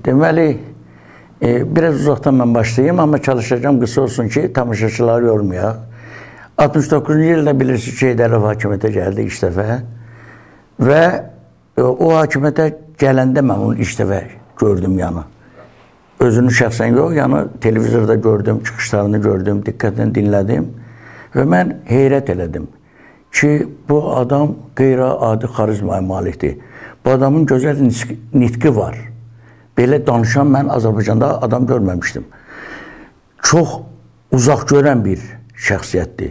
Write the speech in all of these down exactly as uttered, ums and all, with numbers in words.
Deməli, e, biraz uzaqdan mən başlayayım, amma çalışacağım qısa olsun ki, tamaşaçıları yormayaq. altmış doqquzuncu ildə bilirsiniz ki, Heydər Əliyev hakimiyyətə gəldi ilk dəfə və e, o hakimiyyətə gələndə mən onu ilk dəfə gördüm yanı. Özünü şəxsən yox, yəni televizorda gördüm, çıxışlarını gördüm, diqqətlə dinlədim və mən heyrət elədim ki, bu adam qeyri-adi xarizmaya malikdir. Bu adamın gözəl nitqi var. Belə danışan mən Azərbaycanda adam görməmişdim. Çox uzaq görən bir şəxsiyyətdir.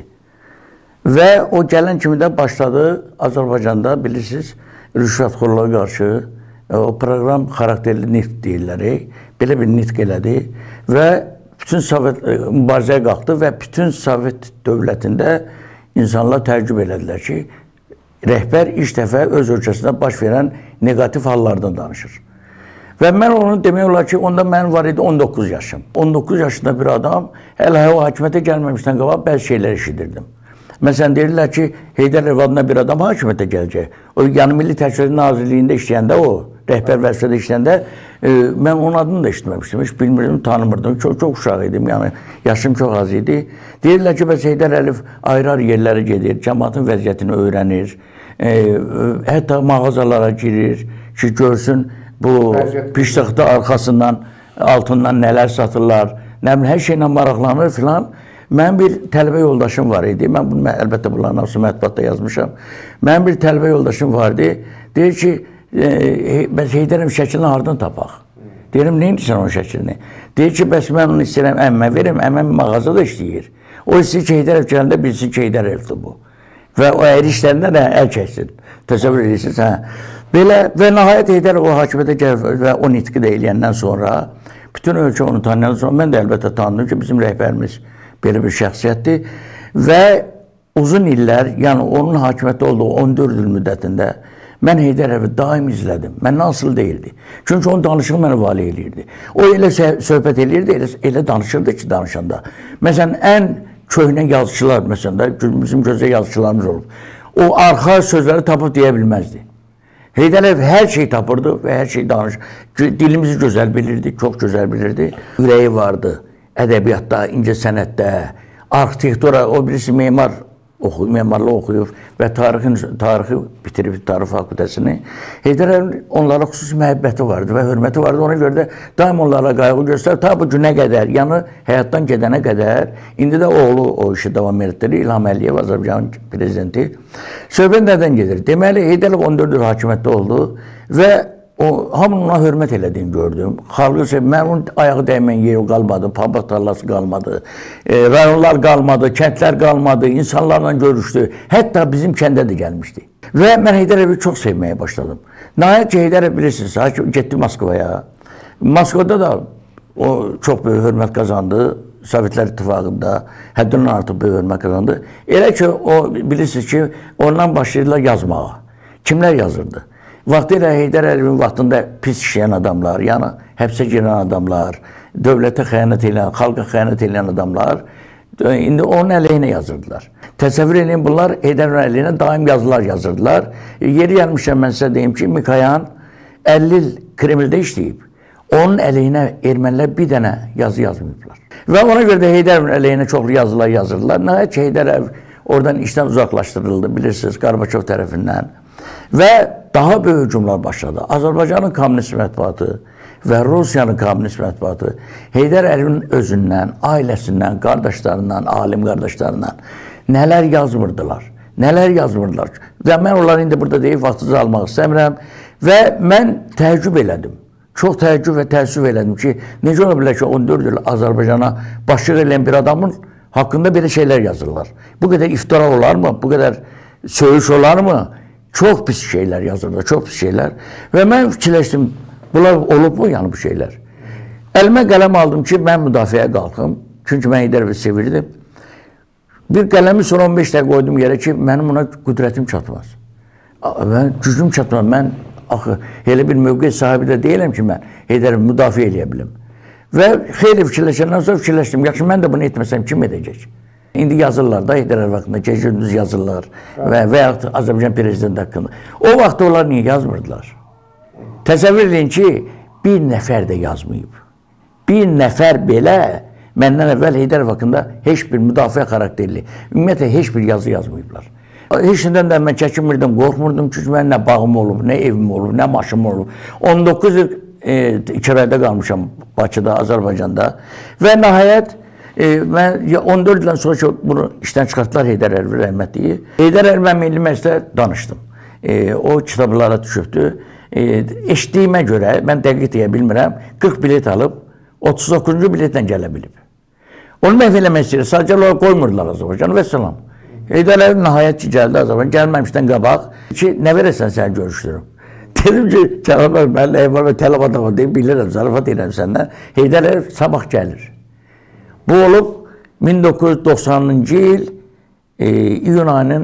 Və o gələn kimi də başladı Azərbaycanda, bilirsiniz, rüşvətxorluğa qarşı o proqram xarakterli nitq deyirlər. Belə bir nitq elədi və bütün Sovet mübarizəyə qalxdı və bütün Sovet dövlətində insanlar təəccüb elədilər ki, rəhbər ilk dəfə öz ölkəsində baş verən negativ hallardan danışır. Və mən onu demək olar ki, onda mənim var idi on doqquz yaşım. on doqquz yaşında bir adam, hələ o hakimiyyətə gəlməmişdən qabaq bəzi şeylər eşidirdim. Məsələn, deyirlər ki, Heydər Əliyev adına bir adam hakimiyyətə gələcək. O, yəni Milli Təhlükəsizlik Nazirliyində işləyəndə o, rəhbər vəzifədə işləyəndə, e, mən onun adını da eşitməmişdim, heç bilmirdim, tanımırdım, çox, çox uşaq idim, yəni yaşım çox az idi. Deyirlər ki, bəs Heydər Əliyev ayrı-ayrı yerlərə gedir, cəmaatın vəziyyətini öyrənir, e, hətta mağazalara girir ki, görsün bu piştaxta arxasından, altından nələr satırlar, nə bilim, hər şeylə maraqlanır filan. Mənim bir tələbə yoldaşım var idi, mən bunu əlbəttə bunların hamısı mətbuatda yazmışam. Mənim bir tələbə yoldaşım var idi, deyir ki, e, bəs Heydər Əliyev şəklini hardan tapaq? Deyirəm, neyin sən onun şəklini? Deyir ki, bəs mən onu istəyirəm, əmmə verim, əmməm mağazada işləyir. O istəyir ki, Heydər Əliyev gələndə bilsin ki, Heydər Əliyevdir bu. Və o əyri işlərində də əl çəksin. Təsəvvür edirsiniz, hə. Belə və nəhayət Heydər Əliyev o hakimiyyətə gəlir və o nitqi də eləyəndən sonra, bütün ölkə onu tanıyandan sonra, mən də əlbəttə tanıdım ki, bizim rəhbərimiz belə bir şəxsiyyətdir və uzun illər, yəni onun hakimiyyətdə olduğu on dörd il müddətində mən Heydər Əliyevi daim izlədim. Məndən asılı deyildi. Çünki onun danışığı mənə vali eləyirdi. O elə söhbət eləyirdi, elə, elə danışırdı ki, danışanda. Məsələn, ən köhnə yazıçılar, məsələn, bizim gözəl yazıçılarımız olub. O arxa sözləri tapıb deyə bilməzdi. Heydər Əliyev hər şey tapırdı və hər şey danışır. Dilimizi gözəl bilirdi, çox gözəl bilirdi. Ürəyi vardı. Ədəbiyyatda, incəsənətdə, arxitektura, o birisi memar oxuyub, memarlıq oxuyub və tarixin, tarixi bitirib, tarix fakültəsini. Heydər Əliyev onlara xüsusi məhəbbəti vardı və hörməti vardı. Ona görə də daim onlara qayğı göstərir. Ta bu günə qədər, yəni həyatdan gedənə qədər, indi də oğlu o işi davam etdirir, İlham Əliyev, Azərbaycanın prezidenti. Söhbət nədən gedir? Deməli, Heydər Əliyev on dörd il hakimiyyətdə oldu və o, hamının ona hörmət elədiyini gördüm. Xalqı sevib, mən onun ayağı dəymən yeri qalmadı, pambıq tarlası qalmadı, e, rayonlar qalmadı, kəndlər qalmadı, insanlarla görüşdü. Hətta bizim kəndə də gəlmişdi. Və mən Heydər Əliyevi çox sevməyə başladım. Nəhayət ki, Heydər Əliyev bilirsiniz, getdi Moskvaya. Moskvada da o çox böyük hörmət qazandı. Sovetlər İttifaqında həddindən artıq böyük hörmət qazandı. Elə ki, o bilirsiniz ki, ondan başlayırlar yazmağa. Kimlər yazırdı? Vaxtilə Heydər Əliyevin vaxtında pis işləyən adamlar, yəni həbsə girən adamlar, dövlətə xəyanət edən, xalqa xəyanət edən adamlar indi onun əleyhinə yazırdılar. Təsəvvür edin, bunlar Heydər əleyhinə daim yazılar yazırdılar. Yeri gəlmişəm, mən sizə deyim ki, Mikayan əlli il Kremldə işləyib. Onun əleyhinə ermənilər bir dənə yazı yazmayıblar. Və ona görə də Heydər əleyhinə çoxlu yazılar yazırdılar. Nəhayət ki, Heydər Əliyev oradan işdən uzaqlaşdırıldı, bilirsiniz, Qarbaçov tərəfindən. Və daha böyük hücumlar başladı. Azərbaycanın kommunist mətbuatı və Rusiyanın kommunist mətbuatı Heydər Əliyevin özündən, ailəsindən, qardaşlarından, alim qardaşlarından nələr yazmırdılar, nələr yazmırdılar. Və mən onları indi burada deyib vaxtınızı almaq istəmirəm və mən təəccüb elədim. Çox təəccüb və təəssüf elədim ki, necə ola bilər ki, on dörd il Azərbaycana başlıq eləyən bir adamın haqqında belə şeylər yazırlar. Bu qədər iftira olarmı? Bu qədər söyüş olarmı? Çox pis şeylər yazırlar, çox pis şeylər. Və mən fikirləşdim, bunlar olub mu yəni bu şeylər? Əlimə qələm aldım ki, mən müdafiəyə qalxım. Çünki mən Heydər Əliyevi sevirdim. Bir qələmi sonra on beş dəqiqə qoydum yerə ki, mənim ona qüdrətim çatmaz. Mən gücüm çatmaz. Mən axı, elə bir mövqe sahibi də deyiləm ki, mən Heydər Əliyevi müdafiə eləyə bilim. Və xeyli fikirləşəndən sonra fikirləşdim, yaxşı, mən də bunu etməsəm, kim edəcək? İndi yazırlar da Heydər Əliyev haqqında, gecə-gündüz yazırlar və, və yaxud Azərbaycan prezidenti haqqında. O vaxt onlar niyə yazmırdılar? Təsəvvür edin ki, bir nəfər də yazmayıb. Bir nəfər belə məndən əvvəl Heydərov haqqında heç bir müdafiə xarakterli, ümumiyyətlə heç bir yazı yazmayıblar. Heç nədən də mən çəkinmirdim, qorxmurdum ki, mən nə bağım olub, nə evim olub, nə maşım olub. on doqquz il e, kirayədə qalmışam Bakıda, Azərbaycanda və nəhayət E, mən on dörd ildən sonra ki, bunu işdən çıxartdılar Heydər Əliyev rəhmətliyi. Heydər Əliyev mən Milli Məclisdə danışdım. E, o kitablara düşübdü. E, eşitdiyimə görə, mən dəqiq deyə bilmirəm, qırx bilet alıb, otuz doqquzuncu biletlə gələ bilib. Onu məhv eləmək istəyir, sadəcə olaraq qoymurdular Azərbaycanı və salam. Heydər Əliyev nəhayət ki, gəldi Azərbaycan, gəlməmişdən qabaq ki, nə verəsən səni görüşdürüm. Dedim ki, cənab mən Əliyev və tələb adamı deyib, bilirəm, zarafat edirəm səndən. Heydər Əliyev sabah gəlir. Bu olub min doqquz yüz doxsanıncı il e, iyun ayının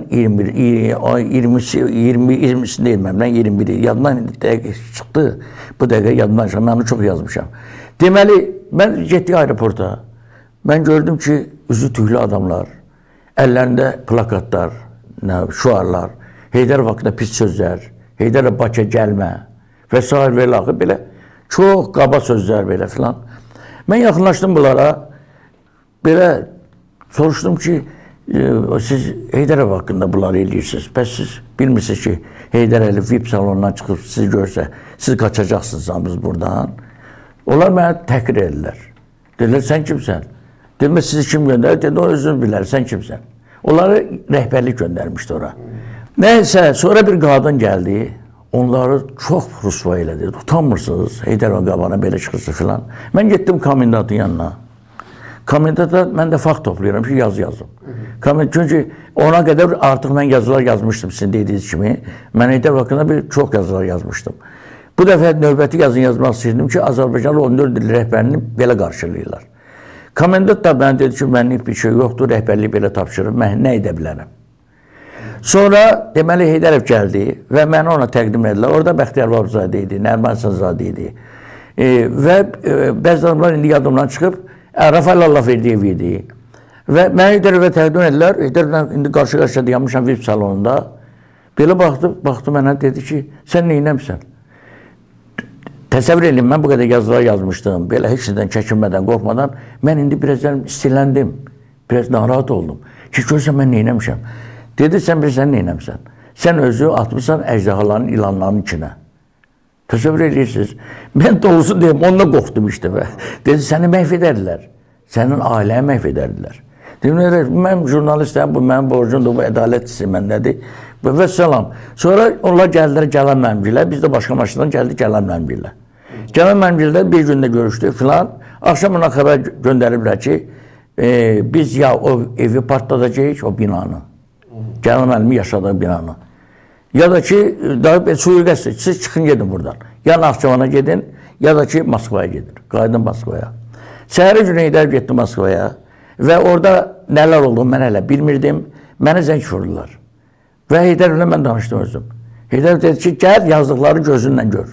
iyirmisi, iyirmi, iyirmisində ilməm, iyirmi biri. Yadımdan dəqiq çıxdı. Bu dəqiqə yadımdan çıxdı. Mən onu çox yazmışam. Deməli, mən getdik aeroporta. Mən gördüm ki, üzü tüylü adamlar, əllərində plakatlar, şuarlar, Heydərov haqqında pis sözlər, Heydərov Bakıya gəlmə və s. və ilaxı belə çox qaba sözlər belə filan. Mən yaxınlaşdım bunlara. Belə soruşdum ki, e, siz Heydərov haqqında bunları eləyirsiniz. Bəs siz bilmirsiniz ki, Heydər Əliyev V I P salonundan çıxıb sizi görsə, siz qaçacaqsınız biz buradan. Onlar mənə təhqir edirlər. Dedilər, sən kimsən? Dedim, sizi kim göndərir? Dedi, o özünü bilər, sən kimsən? Onları rəhbərlik göndərmişdi ora. Nəysə, sonra bir qadın gəldi. Onları çox rüsva elədi. Utanmırsınız, Heydərov qabağına belə çıxırsa filan. Mən getdim komendantın yanına. Komendanta mən də fakt toplayıram ki, yazı yazım. Çünki ona qədər artıq mən yazılar yazmışdım sizin dediyiniz kimi. Mən Heydərov haqqında bir çox yazılar yazmışdım. Bu dəfə növbəti yazın yazmaq istəyirdim ki, Azərbaycanlı on dörd il rəhbərini belə qarşılayırlar. Komendant da mənə dedi ki, mənlik bir şey yoxdur, rəhbərliyi belə tapşırır, mən nə edə bilərəm. Sonra deməli Heydərov gəldi və məni ona təqdim edilər. Orada Bəxtiyar Vahabzadə idi, Nəriman Səzadə idi. E, və e, bəzi adamlar indi yadımdan çıxıb, Rafael Allahverdiyev idi. Və mənə Heydərovə təqdim edilər. Heydərovlə indi qarşı-qarşıya dayanmışam V I P salonunda. Belə baxdı, baxdı mənə dedi ki, sən neynəmsən? Təsəvvür edin, mən bu qədər yazılar yazmışdım. Belə heç nədən çəkinmədən, qorxmadan. Mən indi biraz istiləndim. Biraz narahat oldum. Ki, görsən mən neynəmişəm? Dedi, sən bilirsən neynəmsən? Sən özü atmışsan əjdahaların, ilanların içinə. Təsəvvür edirsiniz. Mən dolusu deyim, onunla qorxdum işte. Dedi, səni məhv edərdilər. Sənin ailəyə məhv edərdilər. Dedim, mən jurnalistəm, bu mənim borcumdur, bu ədalət hissi məndədir. Və salam. Sonra onlar gəldilər Gələn Məmgillə, biz də başqa maşından gəldik Gələn Məmgillə. Gələn Məmgillə bir gündə görüşdük filan. Axşam ona xəbər göndəriblər ki, e, biz ya o evi partladacağıq, o binanı. Gələn Məmgillə yaşadığı binanı. Ya da ki, daha suyu-qəsd, siz çıxın gedin buradan. Ya Naxçıvana gedin, ya da ki, Moskvaya gedin. Qaydın Moskvaya. Səhəri günü Heydərov getdi Moskvaya və orada nələr oldu, mən hələ bilmirdim. Mənə zəng vurdular. Və Heydərovla mən danışdım özüm. Heydərov dedi ki, gəl yazdıqları gözünlə gör.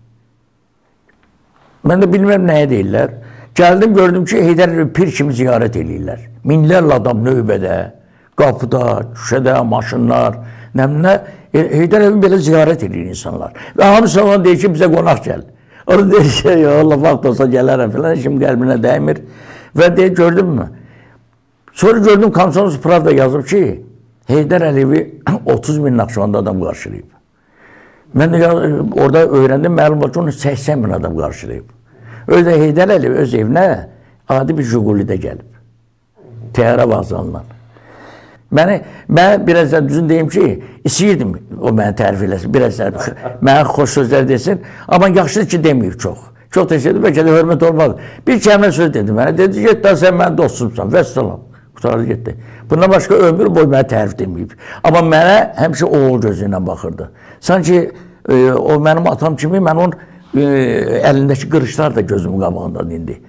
Mən də bilmirəm nəyə deyirlər. Gəldim, gördüm ki, Heydərov pir kimi ziyarət edirlər. Minlərlə adam növbədə, qapıda, şüşədə, maşınlar, nəminə. Heydər evi belə ziyarət edir insanlar. Və hamısı ona deyir ki, bizə qonaq gəl. Onu deyir ki, Allah vaxt olsa gələrəm filan, şimdi qəlbinə dəymir. Və deyir, gördün mü? Sonra gördüm, Komsomolets Pravda yazıb ki, Heydər Əliyevi otuz min Naxçıvanda adam qarşılayıb. Mən də orada öyrəndim, məlum oldu ki, onu səksən min adam qarşılayıb. Öyle Heydər Əliyev öz evinə adi bir Jiguli'də gəlib. Təyyarə vağzalından. Məni, mən biraz da düzün deyim ki, istəyirdim o məni tərif eləsin, biraz da mənə xoş sözlər desin, amma yaxşıdır ki, deməyib çox. Çox təşəkkür edir, bəlkə də hörmət olmadı. Bir kəlmə söz dedi mənə, dedi ki, sən mənim dostumsan, vəssalam, qutardı getdi. Bundan başqa ömür boy mənə tərif deməyib. Amma mənə həmişə oğul gözü ilə baxırdı. Sanki e, o mənim atam kimi, mən onun e, əlindəki qırışlar da gözümün qabağından indi.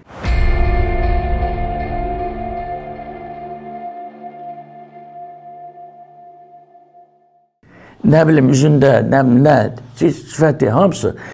Nə bilim, üzündə, nə, nə, sifəti, hamısı.